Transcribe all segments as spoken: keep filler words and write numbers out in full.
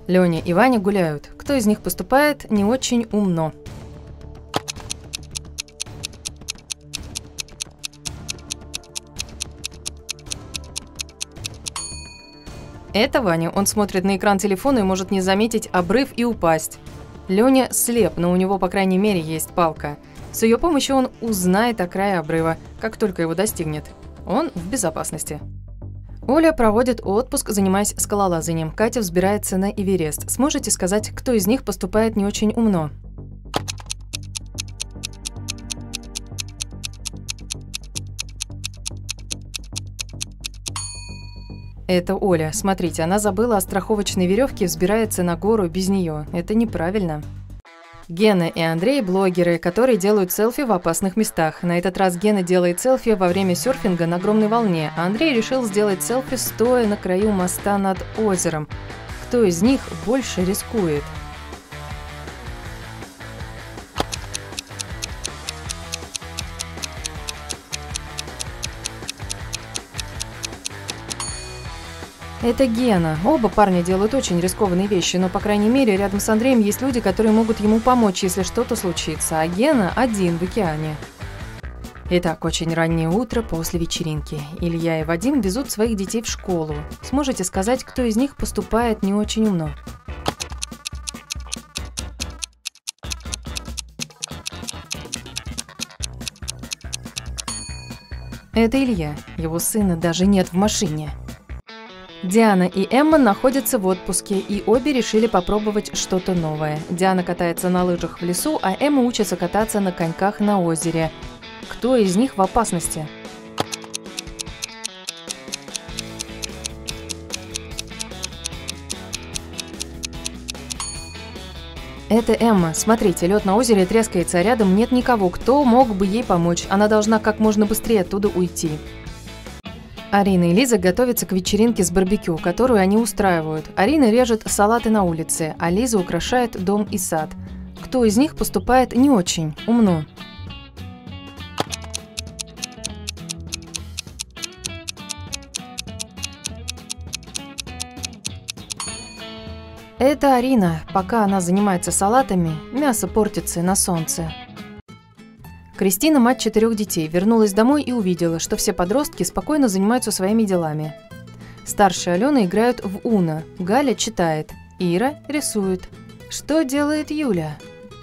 Леня и Ваня гуляют. Кто из них поступает не очень умно? Это Ваня. Он смотрит на экран телефона и может не заметить обрыв и упасть. Леня слеп, но у него, по крайней мере, есть палка. С ее помощью он узнает о крае обрыва, как только его достигнет. Он в безопасности. Оля проводит отпуск, занимаясь скалолазанием. Катя взбирается на Эверест. Сможете сказать, кто из них поступает не очень умно? Это Оля. Смотрите, она забыла о страховочной веревке и взбирается на гору без нее. Это неправильно. Гена и Андрей – блогеры, которые делают селфи в опасных местах. На этот раз Гена делает селфи во время серфинга на огромной волне, а Андрей решил сделать селфи стоя на краю моста над озером. Кто из них больше рискует? Это Гена. Оба парня делают очень рискованные вещи, но, по крайней мере, рядом с Андреем есть люди, которые могут ему помочь, если что-то случится, а Гена один в океане. Итак, очень раннее утро после вечеринки. Илья и Вадим везут своих детей в школу. Сможете сказать, кто из них поступает не очень умно? Это Илья. Его сына даже нет в машине. Диана и Эмма находятся в отпуске, и обе решили попробовать что-то новое. Диана катается на лыжах в лесу, а Эмма учится кататься на коньках на озере. Кто из них в опасности? Это Эмма. Смотрите, лед на озере трескается, а рядом нет никого, кто мог бы ей помочь. Она должна как можно быстрее оттуда уйти. Арина и Лиза готовятся к вечеринке с барбекю, которую они устраивают. Арина режет салаты на улице, а Лиза украшает дом и сад. Кто из них поступает не очень умно? Это Арина. Пока она занимается салатами, мясо портится на солнце. Кристина, мать четырех детей, вернулась домой и увидела, что все подростки спокойно занимаются своими делами. Старшая Алена играет в Уно, Галя читает, Ира рисует. Что делает Юля?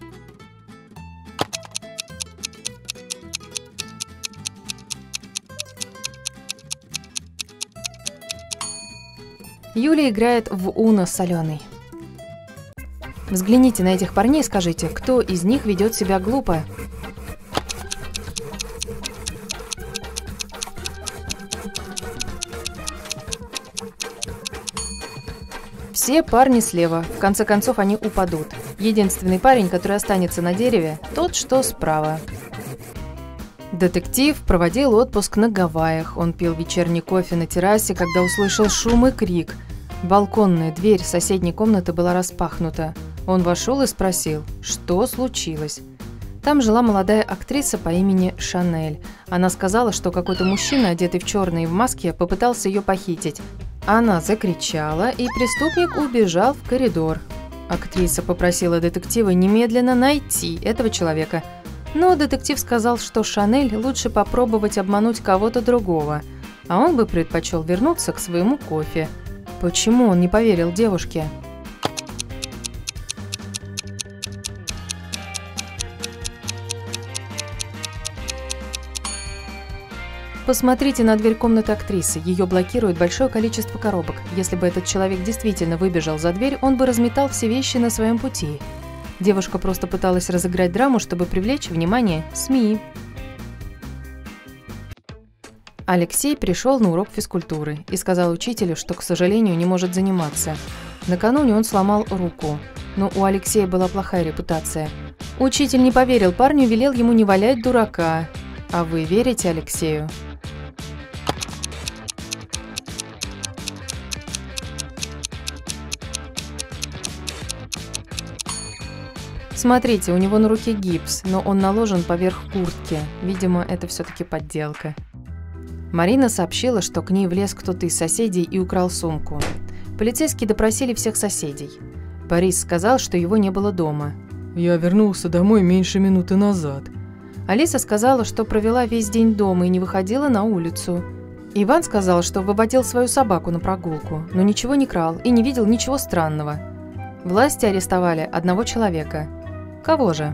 Юля играет в Уно с Аленой. Взгляните на этих парней и скажите, кто из них ведет себя глупо? Все парни слева, в конце концов они упадут. Единственный парень, который останется на дереве, тот, что справа. Детектив проводил отпуск на Гавайях. Он пил вечерний кофе на террасе, когда услышал шум и крик. Балконная дверь соседней комнаты была распахнута. Он вошел и спросил, что случилось. Там жила молодая актриса по имени Шанель. Она сказала, что какой-то мужчина, одетый в черное и в маске, попытался ее похитить. Она закричала, и преступник убежал в коридор. Актриса попросила детектива немедленно найти этого человека. Но детектив сказал, что Шанель лучше попробовать обмануть кого-то другого, а он бы предпочел вернуться к своему кофе. Почему он не поверил девушке? Посмотрите на дверь комнаты актрисы. Ее блокирует большое количество коробок. Если бы этот человек действительно выбежал за дверь, он бы разметал все вещи на своем пути. Девушка просто пыталась разыграть драму, чтобы привлечь внимание СМИ. Алексей пришел на урок физкультуры и сказал учителю, что, к сожалению, не может заниматься. Накануне он сломал руку, но у Алексея была плохая репутация. Учитель не поверил парню и велел ему не валять дурака. А вы верите Алексею? Смотрите, у него на руке гипс, но он наложен поверх куртки. Видимо, это все-таки подделка. Марина сообщила, что к ней влез кто-то из соседей и украл сумку. Полицейские допросили всех соседей. Борис сказал, что его не было дома. «Я вернулся домой меньше минуты назад». Алиса сказала, что провела весь день дома и не выходила на улицу. Иван сказал, что выводил свою собаку на прогулку, но ничего не крал и не видел ничего странного. Власти арестовали одного человека. Кого же?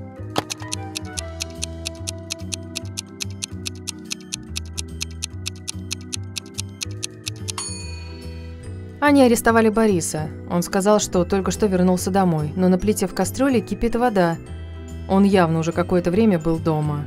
Они арестовали Бориса. Он сказал, что только что вернулся домой, но на плите в кастрюле кипит вода. Он явно уже какое-то время был дома.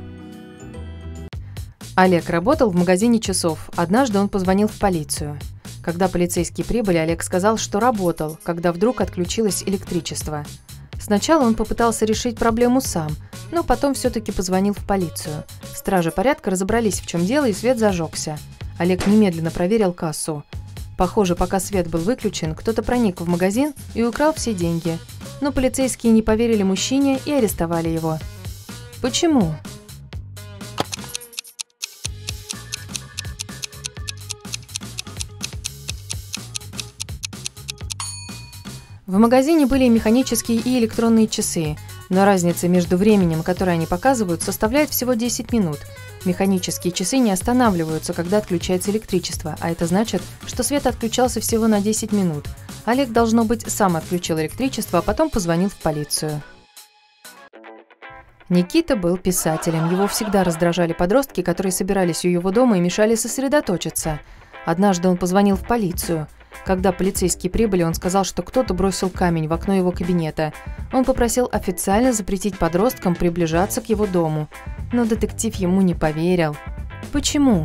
Олег работал в магазине часов. Однажды он позвонил в полицию. Когда полицейские прибыли, Олег сказал, что работал, когда вдруг отключилось электричество. Сначала он попытался решить проблему сам, но потом все-таки позвонил в полицию. Стражи порядка разобрались, в чем дело, и свет зажегся. Олег немедленно проверил кассу. Похоже, пока свет был выключен, кто-то проник в магазин и украл все деньги. Но полицейские не поверили мужчине и арестовали его. Почему? В магазине были и механические, и электронные часы, но разница между временем, которое они показывают, составляет всего десять минут. Механические часы не останавливаются, когда отключается электричество, а это значит, что свет отключался всего на десять минут. Олег, должно быть, сам отключил электричество, а потом позвонил в полицию. Никита был писателем. Его всегда раздражали подростки, которые собирались у его дома и мешали сосредоточиться. Однажды он позвонил в полицию. Когда полицейские прибыли, он сказал, что кто-то бросил камень в окно его кабинета. Он попросил официально запретить подросткам приближаться к его дому. Но детектив ему не поверил. Почему?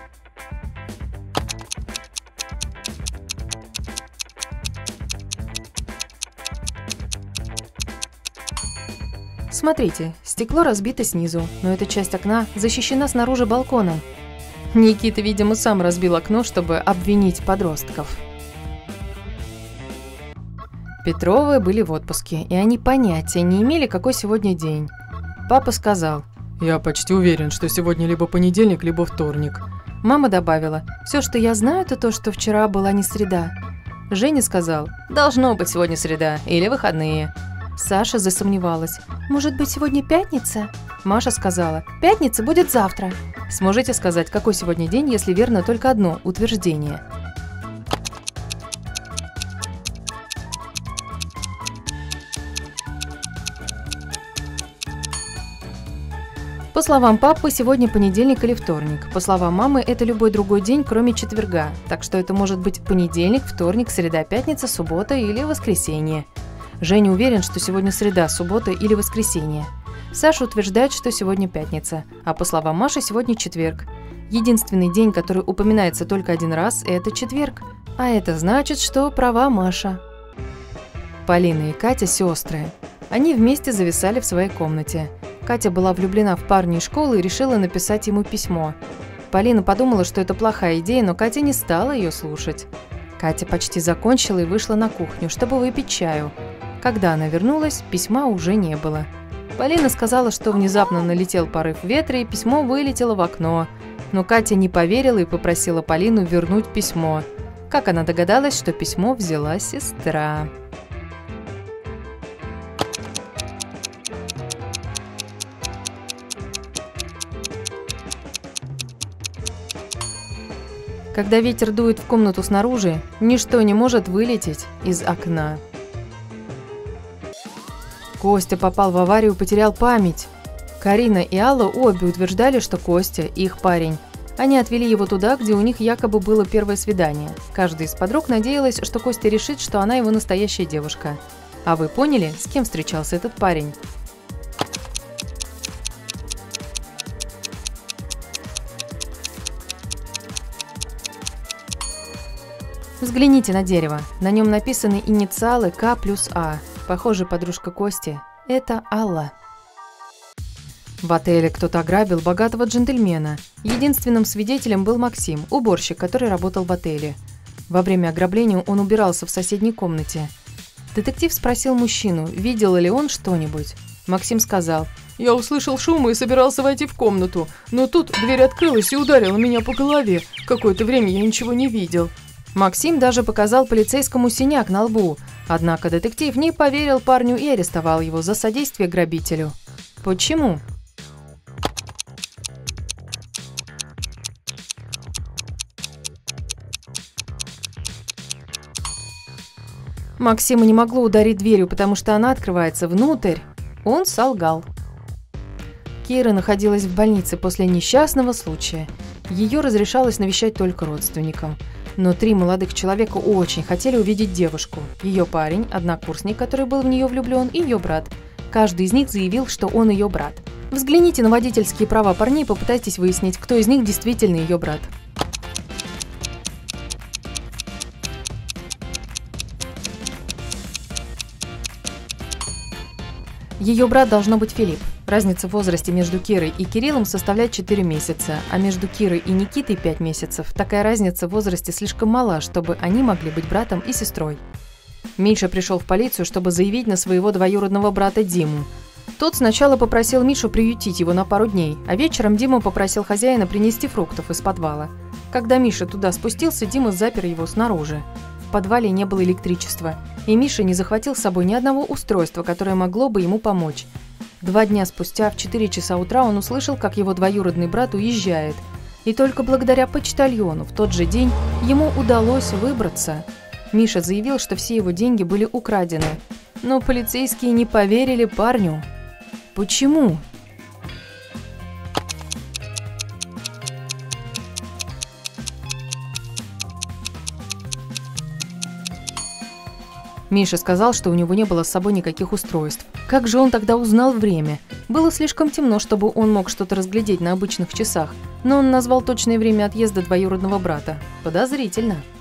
Смотрите, стекло разбито снизу, но эта часть окна защищена снаружи балконом. Никита, видимо, сам разбил окно, чтобы обвинить подростков. Петровы были в отпуске, и они понятия не имели, какой сегодня день. Папа сказал: «Я почти уверен, что сегодня либо понедельник, либо вторник». Мама добавила: «Все, что я знаю, это то, что вчера была не среда». Женя сказал: «Должно быть сегодня среда или выходные». Саша засомневалась: «Может быть, сегодня пятница?» Маша сказала: «Пятница будет завтра». Сможете сказать, какой сегодня день, если верно только одно утверждение? По словам папы, сегодня понедельник или вторник. По словам мамы, это любой другой день, кроме четверга. Так что это может быть понедельник, вторник, среда, пятница, суббота или воскресенье. Женя уверен, что сегодня среда, суббота или воскресенье. Саша утверждает, что сегодня пятница, а по словам Маши, сегодня четверг. Единственный день, который упоминается только один раз, это четверг. А это значит, что права Маша. Полина и Катя – сестры. Они вместе зависали в своей комнате. Катя была влюблена в парня из школы и решила написать ему письмо. Полина подумала, что это плохая идея, но Катя не стала ее слушать. Катя почти закончила и вышла на кухню, чтобы выпить чаю. Когда она вернулась, письма уже не было. Полина сказала, что внезапно налетел порыв ветра, и письмо вылетело в окно. Но Катя не поверила и попросила Полину вернуть письмо. Как она догадалась, что письмо взяла сестра. Когда ветер дует в комнату снаружи, ничто не может вылететь из окна. Костя попал в аварию и потерял память. Карина и Алла обе утверждали, что Костя – их парень. Они отвели его туда, где у них якобы было первое свидание. Каждая из подруг надеялась, что Костя решит, что она его настоящая девушка. А вы поняли, с кем встречался этот парень? Взгляните на дерево. На нем написаны инициалы К плюс А. Похоже, подружка Кости – это Алла. В отеле кто-то ограбил богатого джентльмена. Единственным свидетелем был Максим, уборщик, который работал в отеле. Во время ограбления он убирался в соседней комнате. Детектив спросил мужчину, видел ли он что-нибудь. Максим сказал: «Я услышал шум и собирался войти в комнату, но тут дверь открылась и ударила меня по голове. Какое-то время я ничего не видел». Максим даже показал полицейскому синяк на лбу, однако детектив не поверил парню и арестовал его за содействие грабителю. Почему? Максима не могло ударить дверью, потому что она открывается внутрь. Он солгал. Кира находилась в больнице после несчастного случая. Ее разрешалось навещать только родственникам. Но три молодых человека очень хотели увидеть девушку. Ее парень, однокурсник, который был в нее влюблен, и ее брат. Каждый из них заявил, что он ее брат. Взгляните на водительские права парней и попытайтесь выяснить, кто из них действительно ее брат. Ее брат должно быть Филипп. Разница в возрасте между Кирой и Кириллом составляет четыре месяца, а между Кирой и Никитой пять месяцев. Такая разница в возрасте слишком мала, чтобы они могли быть братом и сестрой. Миша пришел в полицию, чтобы заявить на своего двоюродного брата Диму. Тот сначала попросил Мишу приютить его на пару дней, а вечером Дима попросил хозяина принести фруктов из подвала. Когда Миша туда спустился, Дима запер его снаружи. В подвале не было электричества, и Миша не захватил с собой ни одного устройства, которое могло бы ему помочь. Два дня спустя, в четыре часа утра, он услышал, как его двоюродный брат уезжает. И только благодаря почтальону в тот же день ему удалось выбраться. Миша заявил, что все его деньги были украдены. Но полицейские не поверили парню. Почему? Миша сказал, что у него не было с собой никаких устройств. Как же он тогда узнал время? Было слишком темно, чтобы он мог что-то разглядеть на обычных часах, но он назвал точное время отъезда двоюродного брата. Подозрительно.